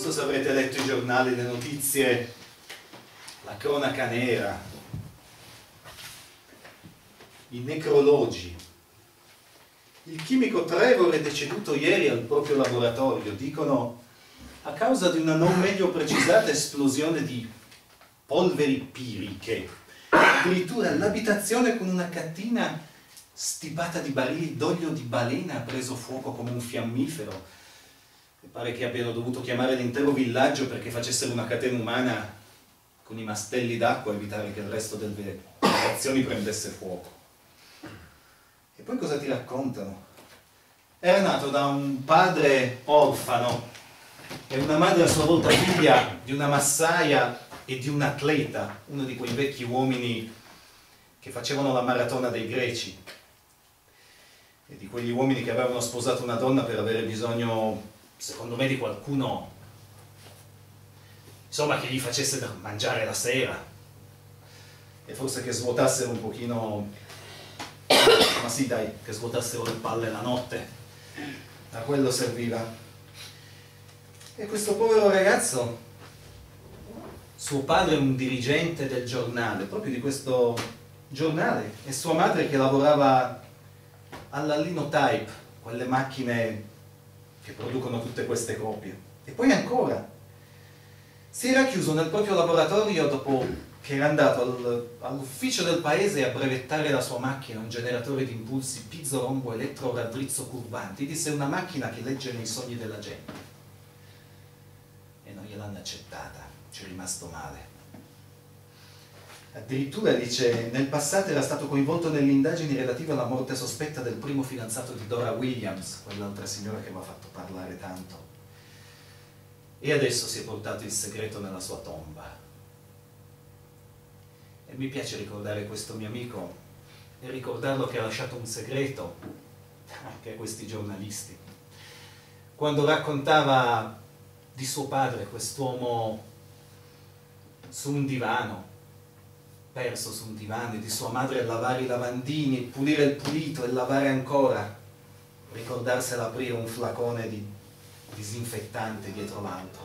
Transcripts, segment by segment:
so se avrete letto i giornali, le notizie, la cronaca nera, i necrologi. Il chimico Trevor è deceduto ieri al proprio laboratorio, dicono, a causa di una non meglio precisata esplosione di polveri piriche. Addirittura l'abitazione con una catena stipata di barili d'olio di balena ha preso fuoco come un fiammifero. E pare che abbiano dovuto chiamare l'intero villaggio perché facessero una catena umana con i mastelli d'acqua a evitare che il resto delle abitazioni prendesse fuoco. E poi cosa ti raccontano? Era nato da un padre orfano e una madre a sua volta figlia di una massaia e di un atleta, uno di quei vecchi uomini che facevano la maratona dei greci, e di quegli uomini che avevano sposato una donna per avere bisogno, secondo me, di qualcuno, insomma, che gli facesse da mangiare la sera e forse che svuotassero un pochino, ma sì dai, che svuotassero le palle la notte. A quello serviva. E questo povero ragazzo, suo padre è un dirigente del giornale, proprio di questo giornale, e sua madre che lavorava alla Linotype, quelle macchine che producono tutte queste copie. E poi ancora, si era chiuso nel proprio laboratorio dopo che era andato all'ufficio del paese a brevettare la sua macchina, un generatore di impulsi pizzo-rombo elettro-raddrizzo curvanti. Disse: una macchina che legge nei sogni della gente. E non gliel'hanno accettata, ci è rimasto male. Addirittura dice, nel passato era stato coinvolto nelle indagini relative alla morte sospetta del primo fidanzato di Dora Williams, quell'altra signora che mi ha fatto parlare tanto. E adesso si è portato il segreto nella sua tomba. E mi piace ricordare questo mio amico e ricordarlo che ha lasciato un segreto anche a questi giornalisti. Quando raccontava di suo padre, quest'uomo su un divano, perso su un divano, e di sua madre a lavare i lavandini, pulire il pulito e lavare ancora, ricordarsela aprire un flacone di disinfettante dietro l'altro.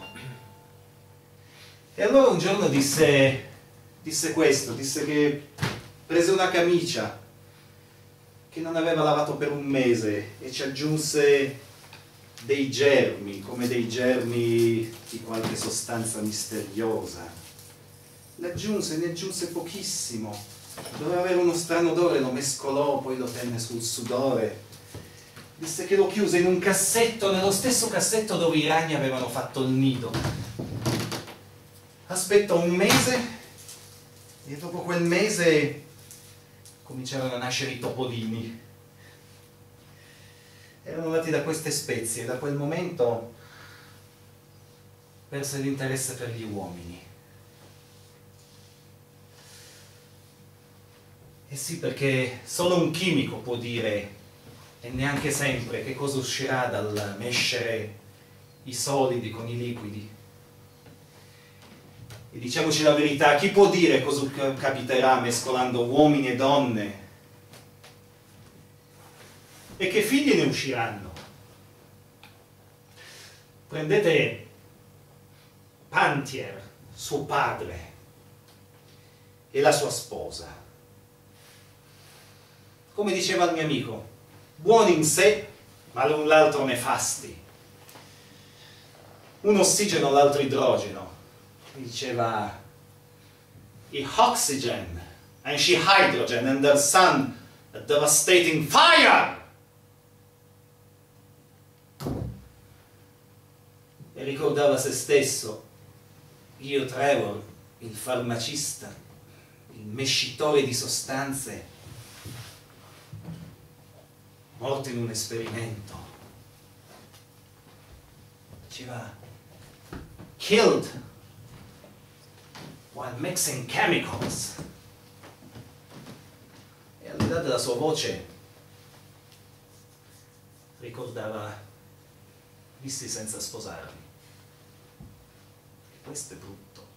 E allora un giorno disse questo, disse che prese una camicia che non aveva lavato per un mese e ci aggiunse dei germi, come dei germi di qualche sostanza misteriosa. Ne aggiunse pochissimo, doveva avere uno strano odore, lo mescolò, poi lo tenne sul sudore. Disse che lo chiuse in un cassetto, nello stesso cassetto dove i ragni avevano fatto il nido. Aspettò un mese e dopo quel mese cominciarono a nascere i topolini. Erano nati da queste spezie e da quel momento perse l'interesse per gli uomini. Eh sì, perché solo un chimico può dire, e neanche sempre, che cosa uscirà dal mescere i solidi con i liquidi. E diciamoci la verità, chi può dire cosa capiterà mescolando uomini e donne? E che figli ne usciranno? Prendete Pantier, suo padre, e la sua sposa. Come diceva il mio amico, buoni in sé, ma l'un l'altro nefasti. Un ossigeno, l'altro idrogeno. Diceva, he oxygen, and she hydrogen, and their son a devastating fire! E ricordava se stesso, io Trevor, il farmacista, il mescitore di sostanze, morto in un esperimento. Diceva, killed while mixing chemicals. E all'età della sua voce ricordava, visti senza sposarmi. E questo è brutto.